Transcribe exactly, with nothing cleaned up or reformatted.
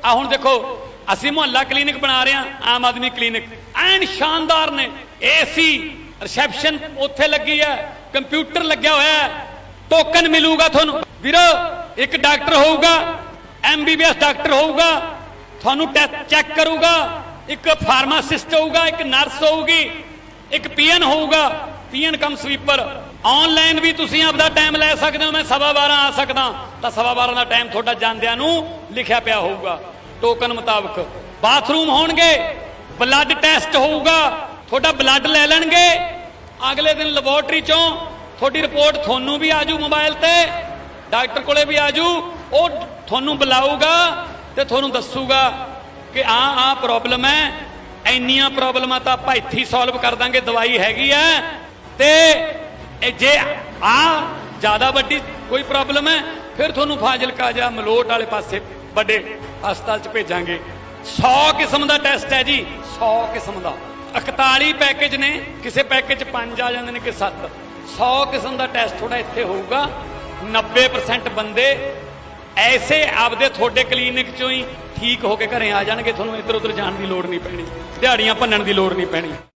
आ हुण देखो असी मुहल्ला क्लीनिक बना रहे हैं, आम आदमी क्लीनिक एन शानदार ने, एसी रिसैप्शन उत्थे लगी है, कंप्यूटर लग्या होया है, टोकन मिलूगा थानू वीरो। एक डॉक्टर होगा, M B B S doctor होगा, थानू चेक करूगा, एक फार्मासिस्ट होगा, एक नर्स होगी, एक पीएन होगा, पीएन कम स्वीपर। ऑनलाइन भी तुसीं आपदा टाइम लै सकदे हो, मैं सवा बारह आ सकदा तो सवा बारह का टाइम थोड़ा जांदियां नू लिखिया पिया होगा टोकन मुताबिक। बाथरूम होणगे, ब्लड टेस्ट होगा, थोड़ा ब्लड ले लैणगे, अगले दिन लैबोरेटरी चों थोड़ी रिपोर्ट थोनू भी आजू, मोबाइल ते डॉक्टर कोले भी आजू, वो थोनू बुलाऊगा ते थोनू दसूगा कि आ आ प्रॉब्लम है, इन्नियां प्रॉब्लमां तां आपां इत्थे ही सॉल्व कर दांगे, दवाई हैगी है। ते जे आ ज्यादा वड्डी कोई प्रॉब्लम है फिर थोनू फाजिलका जा मलोट वाले पासे बड़े हस्पताल च भेजांगे। सौ किस्म का टेस्ट है जी, सौ किस्म का। इकताली पैकेज ने, किसी पैकेज पांच आ जाते हैं कि सत्त। सौ किस्म का टेस्ट थोड़ा इत्थे होगा। नब्बे परसेंट बंदे ऐसे आपदे थोड़े क्लीनिक चों ही ठीक होकर घरें आ जाएंगे, थोनू इधर उधर जाने की लोड़ नहीं पैनी, दिहाड़ियां भन्नण की लोड़ नहीं पैनी।